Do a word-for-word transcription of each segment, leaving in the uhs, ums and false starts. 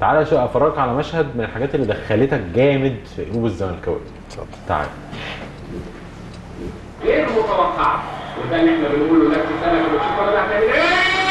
تعالى شو افرجك على مشهد من الحاجات اللي دخلتك جامد في قلوب الزملكاويه. اتفضل. تعالى. غير متوقع، وده اللي احنا بنقوله نفس السنه كنت بتشوف ولا هتعمل ايه؟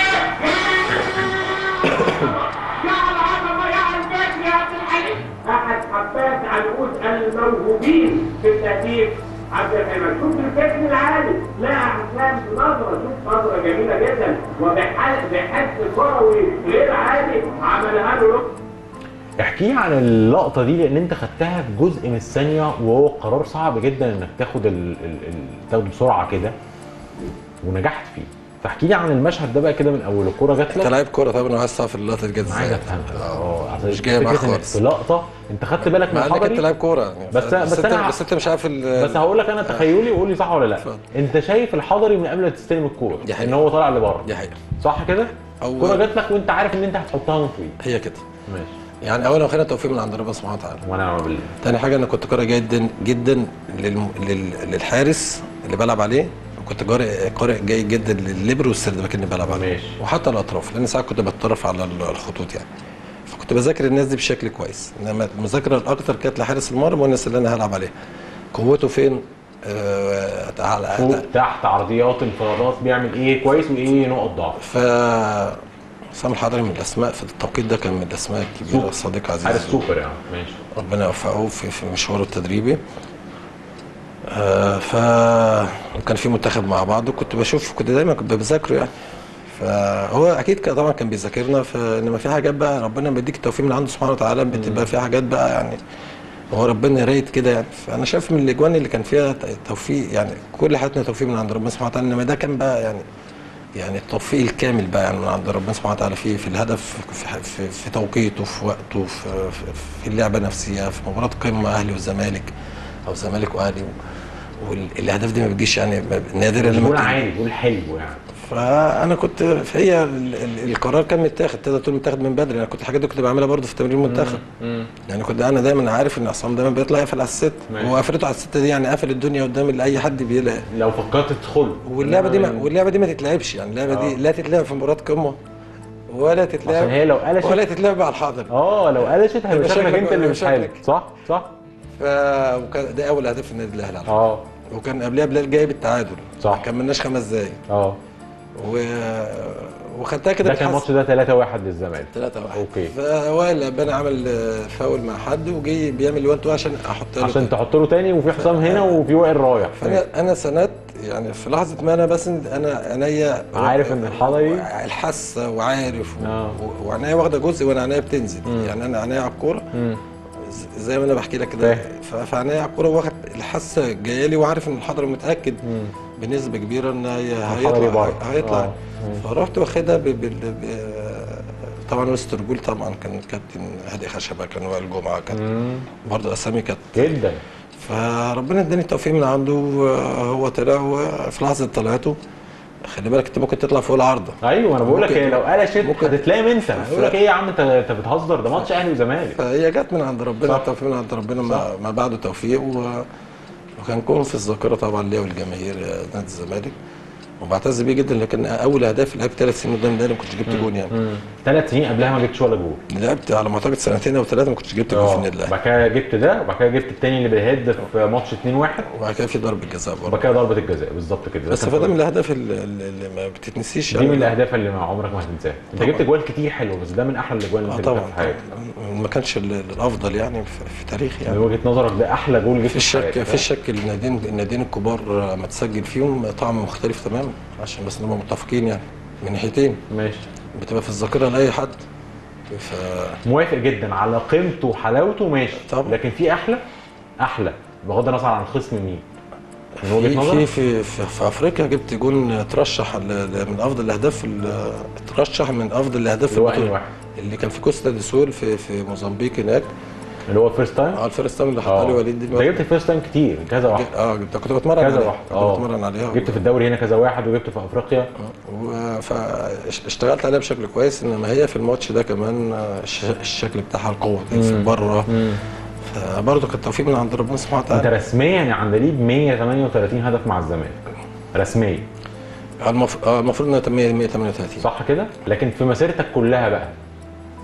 يا العظمه يا الفكر يا عبد الحليم، احد حبات عنقود الموهوبين في التهديف عبد الحليم. شوف الفكر العالي، لا احلام بنظره، شوف نظره جميله جدا وبحس بحس كروي غير عادي عملها له. احكي لي عن اللقطه دي لان انت خدتها في جزء من الثانيه وهو قرار صعب جدا انك تاخد ال ال ال تاخده بسرعه كده ونجحت فيه. فاحكي لي عن المشهد ده بقى كده من اول الكوره جات لك. انت لعيب كوره طبعا وعايز تعرف اللقطه دي جت ازاي. عايز افهمها. اه مش جايه معاك خالص. في لقطه انت خدت بالك من الحضري. انت لعيب كوره يعني. بس بس, بس انا انت بس انت مش عارف بس هقول لك انا تخيلي وقول لي صح ولا لا. فضل. انت شايف الحضري من قبل ما تستلم الكوره ان هو طالع لبره. دي حقيقه. صح كده؟ أول... الكوره جات لك وانت عارف ان انت هتحطها من طويل. هي كده. ماشي. يعني اولا واخيرا توفيق من عند ربنا سبحانه وتعالى. ونعم بالله. تاني حاجه انا كنت قارئ جدا جدا للم... لل... للحارس اللي بلعب عليه، وكنت قارئ قارئ جيد جدا للليبرو والسردباك اللي بلعب عليه. ماشي. وحتى الاطراف لان ساعات كنت بتطرف على الخطوط يعني. فكنت بذاكر الناس دي بشكل كويس، انما المذاكره الاكثر كانت لحارس المرمى والناس اللي انا هلعب عليها. قوته فين؟ آه... فوق تحت عرضيات انفرادات بيعمل ايه كويس وايه نقط ضعف. ف سامي الحضري من الاسماء في التوقيت ده كان من الاسماء الكبيره، صديق عزيز. حارس سوبر يعني. ماشي. ربنا يوفقه في, في مشواره التدريبي. آه ف كان في منتخب مع بعض وكنت بشوف، كنت دايما كنت بذاكره يعني. فهو اكيد طبعا كان بيذاكرنا، فانما في حاجات بقى ربنا بيديك التوفيق من عنده سبحانه وتعالى، بتبقى في حاجات بقى يعني هو ربنا رايد كده يعني. فانا شايف من الاجوان اللي كان فيها توفيق يعني، كل حياتنا توفيق من عند ربنا سبحانه وتعالى، انما ده كان بقى يعني يعني التوفيق الكامل بقى يعني من عند ربنا سبحانه وتعالى في في الهدف، في, في, في توقيته، في وقته، في, في اللعبه نفسها، في مباراه قمه اهلي والزمالك او زمالك واهلي. والاهداف دي ما بتجيش يعني نادرا لما بتقول عالي بتقول حلو يعني. فانا كنت هي القرار كان متاخد، تقدر تقول متاخد من بدري. انا كنت الحاجات دي كنت بعملها برضه في تمرين المنتخب. يعني كنت انا دايما عارف ان عصام دايما بيطلع يقفل على الست، وقفلته على الست دي يعني قفل الدنيا قدام لاي حد بيلاقي. لو فكرت تدخل واللعبه دي ما واللعبه دي ما تتلعبش يعني. اللعبه دي لا تتلعب في مباراه قمه ولا تتلعب، عشان هي لو قلشت ولا تتلعب على الحاضر. اه لو قلشت هيبقى شكلك انت اللي مش حلو. صح صح. ف وكان ده اول هدف النادي الاهلي على فكره. اه وكان قبلها بلال جايب التعادل. صح. ما كملناش خمس دقايق. اه و... وخدتها كده. ده كان الماتش ده ثلاثة واحد للزمالك. ثلاثة واحد. اوكي. فوائل ابانا عمل فاول مع حد وجاي بيعمل وان تو عشان احط له عشان تحط له تاني، وفي حسام هنا وفي وائل رايح. فانا انا سندت يعني في لحظه ما انا بس انا عينيا عارف ان الحضري الحاسه وعارف و... آه. وعينيا واخده جزء وانا عينيا بتنزل. مم. يعني انا عينيا على الكوره زي ما انا بحكي لك كده، فعينيا على الكوره واخد الحاسه جايه لي وعارف ان الحضري متاكد مم. بنسبه كبيره ان هيطلع هيطلع آه. فرحت واخدها ب... ب... ب... طبعا وسط رجول طبعا كان الكابتن هادي خشبه، كان وائل جمعه، كان برضه اسامي كانت جدا. فربنا اداني التوفيق من عنده. هو طلع في لحظه طلعته خلي بالك انت ممكن تطلع فوق العارضه. ايوه انا بقول لك هي لو قلشت هتتلام انت هيقول لك ايه يا عم انت انت بتهزر، ده ماتش اهلي وزمالك. فهي جت من عند ربنا، التوفيق من عند ربنا ما, ما بعده توفيق. و... وكان كون في الذاكره طبعا ليا والجماهير نادي الزمالك، وبعتز بيه جدا. لكن اول اهداف لعبت ثلاث سنين قدام النادي ما كنتش جبت جون يعني. ثلاث سنين قبلها ما جبتش ولا جول. لعبت على ما اعتقد سنتين او ثلاثه ما كنتش جبت جول في النادي الاهلي. وبعد كده جبت ده، وبعد كده جبت الثاني اللي بالهيد في ماتش اتنين واحد، وبعد كده في ضربه جزاء برضه. وبعد كده ضربه الجزاء بالظبط كده. بس فده من الاهداف اللي, اللي ما بتتنسيش يعني. دي من الاهداف اللي عمرك ما هتنساها. انت جبت جوال كتير حلو، بس ده من احلى الاجوال اللي انت جبتها في حياتك. ما كانش الافضل يعني في تاريخي يعني. من وجهه نظرك ده احلى جول جبته في حياتك؟ في الشك الناديين الناديين الكبار ما تسجل فيهم طعم مختلف تماما، عشان بس نبقى متفقين يعني من ناحيتين. ماشي. بتبقى في الذاكره لاي حد. ف... موافق جدا على قيمته وحلاوته ماشي طبعا. لكن في احلى احلى بغض النظر عن الخصم مين من وجهه نظرك؟ في في في, في افريقيا جبت جون ترشح من افضل الاهداف، ترشح من افضل الاهداف في البطوله اللي كان في كوستا دي سول في في موزمبيق هناك، اللي هو الفيرست تايم. اه الفيرست تايم اللي حطها لي وليد دي. انت جبت الفيرست تايم كتير كذا واحد. اه جبت كنت بتمرن كذا واحد كنت بتمرن عليها. جبت في الدوري هنا كذا واحد وجبت في افريقيا. اه فاشتغلت عليها بشكل كويس. انما هي في الماتش ده كمان الشكل بتاعها القوه في بره، فبرضه كان توفيق من عند ربنا سبحانه وتعالى. انت رسميا يا عندليب مية وتمانية وتلاتين هدف مع الزمالك رسميا. المفروض المفروض انها مية وتمانية وتلاتين صح كده؟ لكن في مسيرتك كلها بقى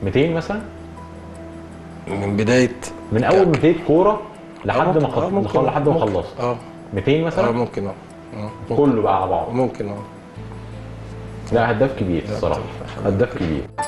مئتين مثلا؟ من بدايه من اول ما ابتديت كوره لحد ما آه، خل... ممكن لحد ما ممكن. خلصت اه مئتين اه مثلا؟ ممكن اه آه، ممكن. كله بقى على بعض. ممكن اه لا هداف كبير الصراحه، لا، هداف كبير.